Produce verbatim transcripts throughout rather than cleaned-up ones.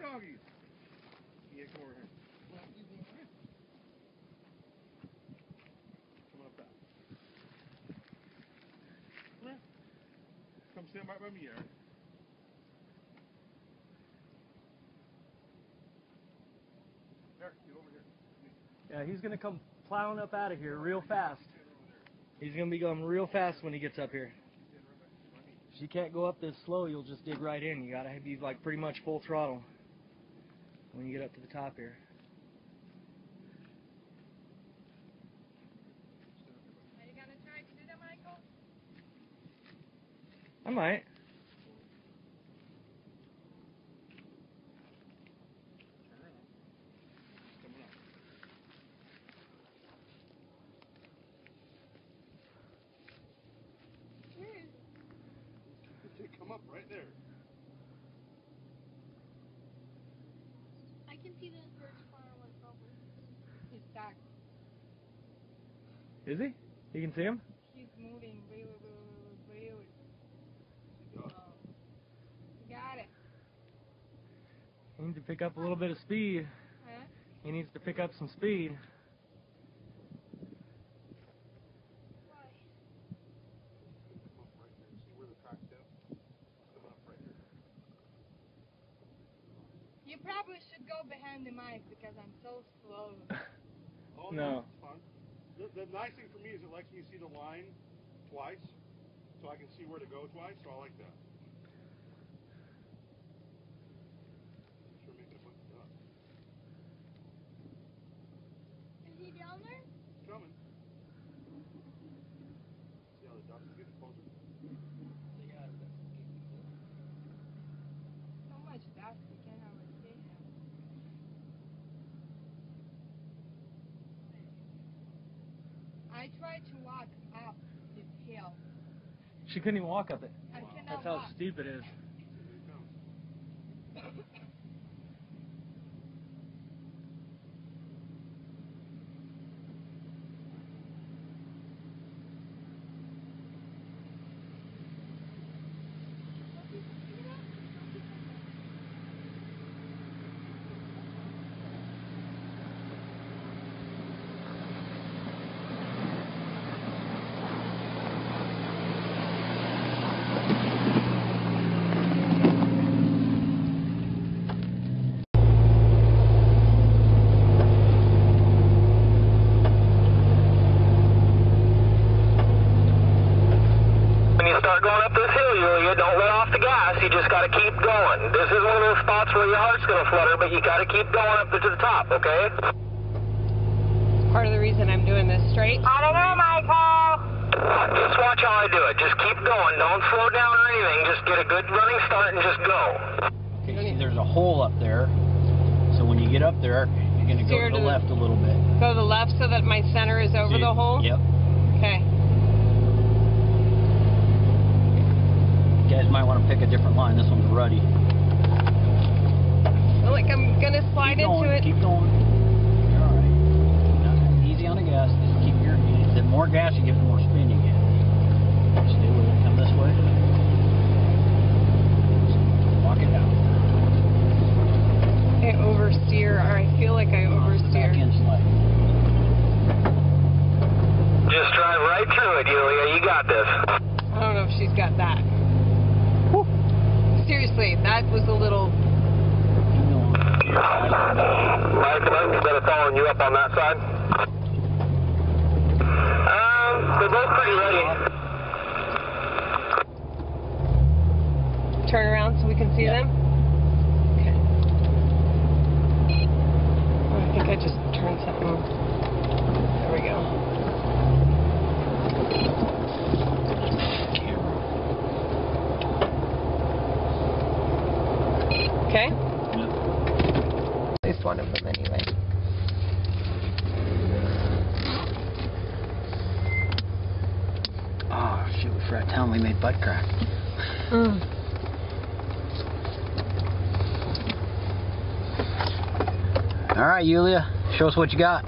doggies. Yeah, come over here. Come up that. Come here. Come stand right by me, Aaron. Eric, get over here. Yeah, he's gonna come plowing up out of here real fast. He's gonna be going real fast when he gets up here. If you can't go up this slow, you'll just dig right in. You gotta be like pretty much full throttle when you get up to the top here. Are you gonna try to do that, Michael? I might. Come up right there. I can see the birds far away, probably. He's stuck. Is he? You can see him? He's moving really, really, really. Oh. Got it. He needs to pick up a little bit of speed. Huh? He needs to pick up some speed. Why? See where the crack's at? Come up right here. You probably should go behind the mic because I'm so slow. Oh, no. It's fun. The, the nice thing for me is it lets me see the line twice, so I can see where to go twice, so I like that. Sure makes it look good. Is he down there? It's coming. See how the ducks are getting closer? So much dust, you can't hardly see him. I tried to walk up this hill. She couldn't even walk up it. I cannot That's how walk. steep it is. You just got to keep going. This is one of those spots where your heart's going to flutter, but you got to keep going up to the top, okay? Part of the reason I'm doing this straight. I don't know, Michael. Just watch how I do it. Just keep going. Don't slow down or anything. Just get a good running start and just go. Okay, see, there's a hole up there. So when you get up there, you're going to go to the left a little bit. Go to the left so that my center is over See, the hole? Yep. Okay. You guys might want to pick a different line. This one's ruddy. I feel like I'm going to slide keep into going, it. Keep going. You're all right. Easy on the gas. Just keep your... The more gas you give, the more spin you get. Stay with it. Come this way. Walk it down. I oversteer, or I feel like I oversteer. Just drive right through it, Yulia. You got this. I don't know if she's got that. Whew. Seriously, that was a little... Mike, Mike, better following you up on that side. Um, they're both pretty ready. Turn around so we can see yeah. them? Okay. Oh, I think I just turned something. There we go. Okay? Yep. At least one of them anyway. Oh, shit, we forgot to tell them we made butt crack. Mm. All right, Yulia, show us what you got.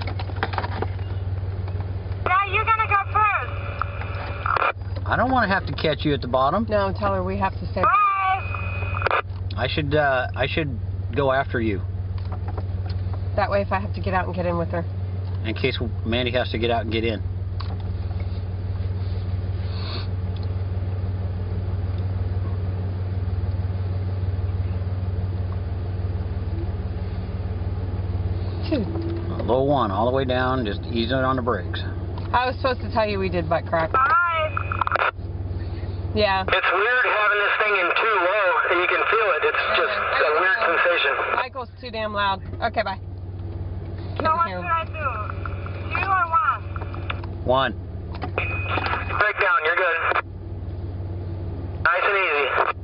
Yeah, you're gonna go first. I don't want to have to catch you at the bottom. No, tell her we have to say bye. I should, uh, I should go after you. That way if I have to get out and get in with her. In case Mandy has to get out and get in. Dude. Low one, all the way down, just easing it on the brakes. I was supposed to tell you we did butt crack. Hi. Yeah. It's weird having this thing in too low, and you can feel it. It's just Okay. a weird Uh, sensation. Michael's too damn loud. Okay, bye. So what should I do? Two or one? One. Break down, you're good. Nice and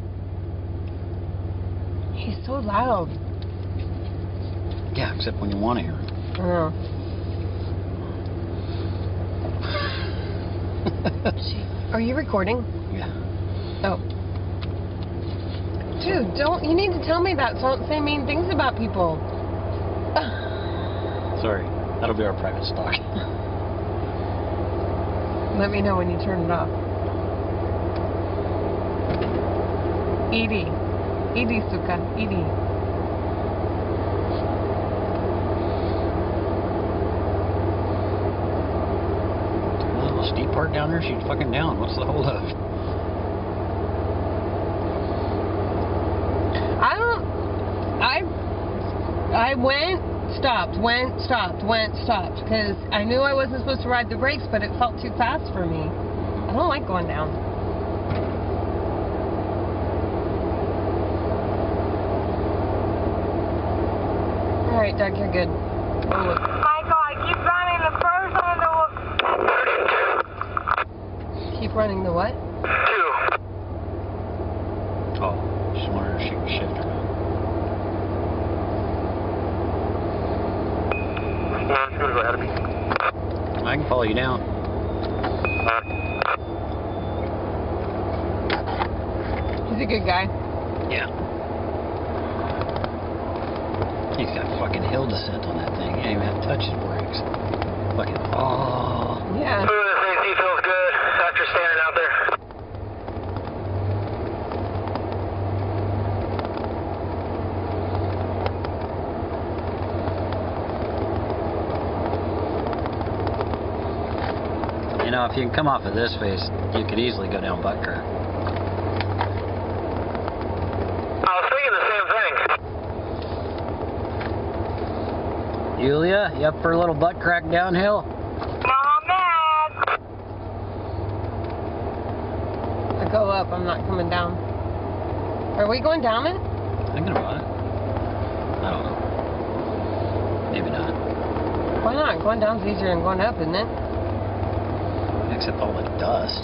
easy. He's so loud. Yeah, except when you want to hear it. I know. Are you recording? Yeah. Oh. Dude, don't, you need to tell me that, so don't say mean things about people. Sorry, that'll be our private stock. Let me know when you turn it off. Edie. Edie, suka. Edie. A little steep part down there, she's fucking down. What's the hold up? I don't, I, I went, stopped, went, stopped, went, stopped, because I knew I wasn't supposed to ride the brakes, but it felt too fast for me. I don't like going down. All right, Doug, you're good. Oh, look. Michael, I keep running the first one to Keep running the what? Two. Oh, just wondering if she can shift or not. No, she's gonna go ahead of me. I can follow you down. He's a good guy. Yeah. He's got fucking hill descent on that thing. He didn't even have to touch his brakes. Fucking, oh. Yeah. Ooh, this A C feels good after standing out there. You know, if you can come off of this face, you could easily go down butt crack. I was thinking the same thing. Julia, you up for a little butt crack downhill? No, I'm mad. I go up, I'm not coming down. Are we going down it? Thinking about it. I don't know. Maybe not. Why not? Going down's easier than going up, isn't it? Except all the dust.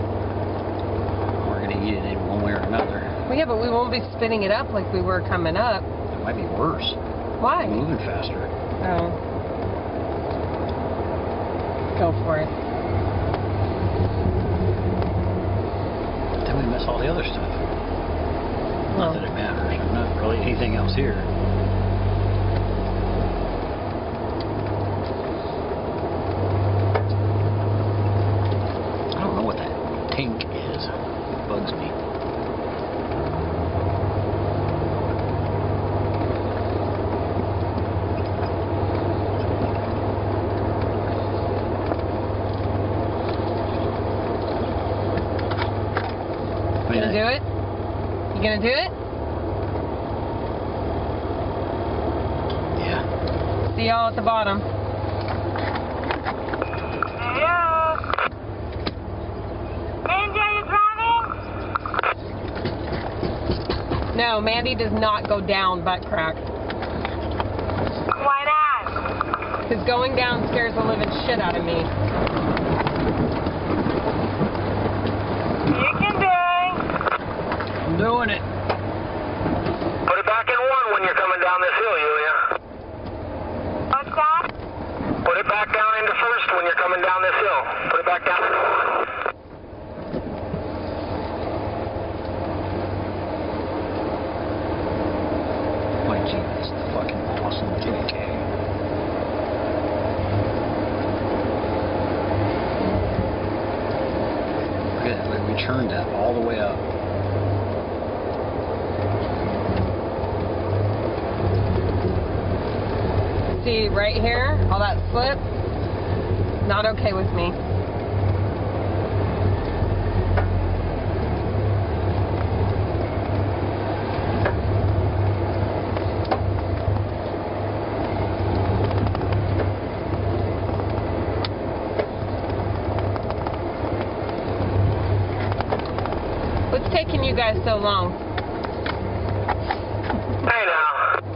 We're gonna eat it in one way or another. Well, yeah, but we won't be spinning it up like we were coming up. It might be worse. Why? Moving faster. Oh. Go for it. Then we miss all the other stuff. Not that it matters. Not really anything else here. I don't know what that pink is. It bugs me. You gonna do it? You gonna do it? Yeah. See y'all at the bottom. Yeah. Mandy, are you driving? No, Mandy does not go down butt crack. Why not? Because going down scares the living shit out of me. You can do it. I'm doing it. Put it back in one when you're coming down this hill, Julia. What's that? Put it back down into first when you're coming down this hill. Put it back down. My Jeep is fucking awesome J K. Look at that, like we churned that all the way up. See, right here, all that slip, not okay with me. What's taking you guys so long? Hey now.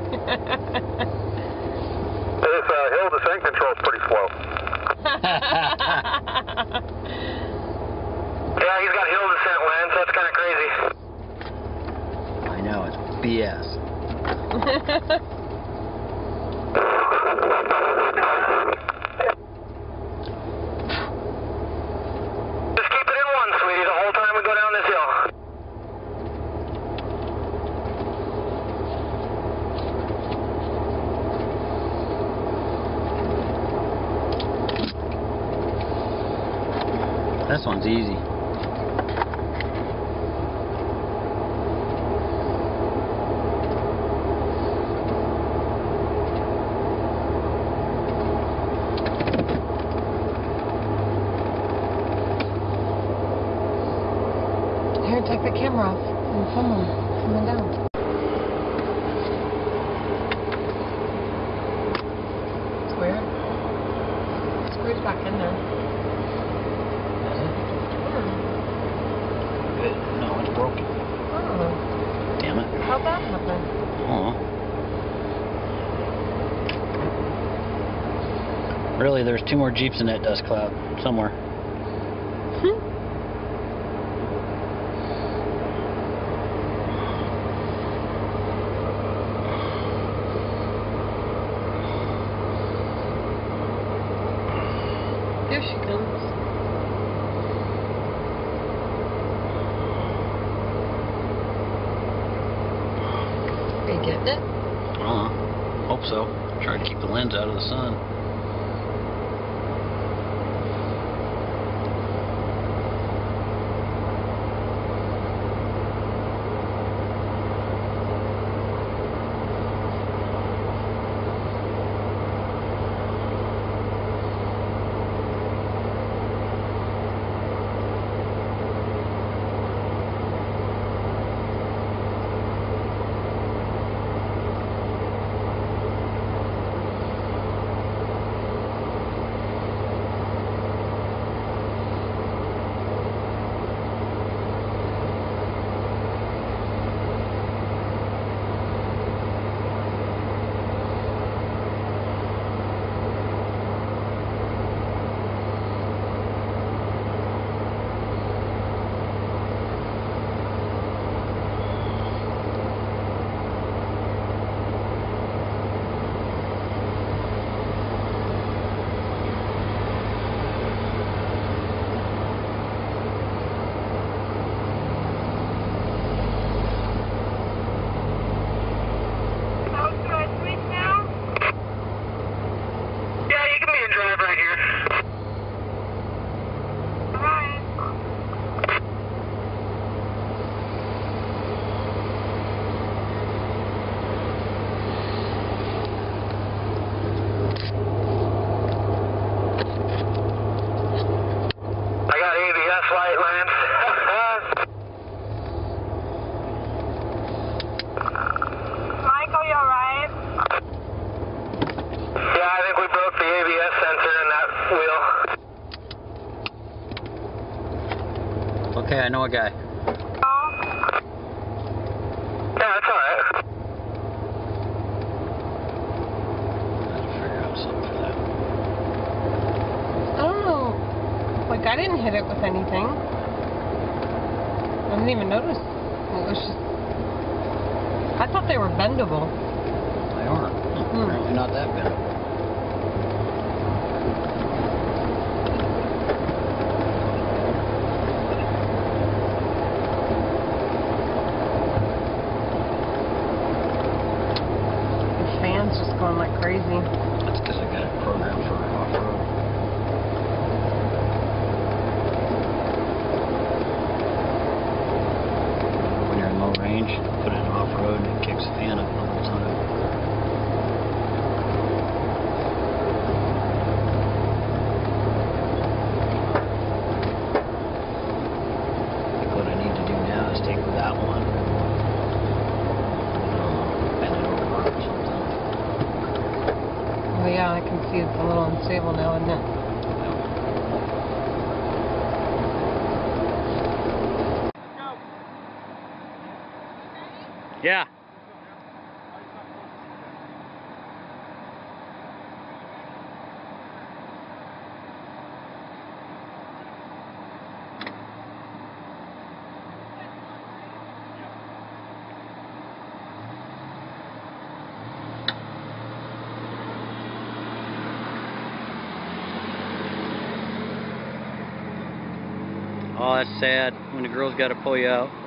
This uh, hill descent control is pretty slow. Yeah, he's got hill descent lens. That's kind of crazy. I know, it's B S. Just keep it in one, sweetie, the whole time we go down this hill. This one's easy. Here, take the camera off and film them coming down. It's weird. Screw's back in there. Good. No, it's broken. Oh. Damn it. How'd that happen? Oh. Really, there's two more Jeeps in that dust cloud somewhere. Hmm. Here she comes. Are you getting it? Uh-huh. Hope so. Try to keep the lens out of the sun. Okay, I know a guy. Yeah, that's alright. I'll figure out something for that. I don't know. Like, I didn't hit it with anything. I didn't even notice. It was just... I thought they were bendable. They aren't. Hmm. Apparently not that bendable. Just going like crazy. That's because I got it programmed for off-road. When you're in low range, put it in off-road and it kicks the fan up the whole time. I can see it's a little unstable now, isn't it? Yeah. Oh, that's sad when the girl's got to pull you out.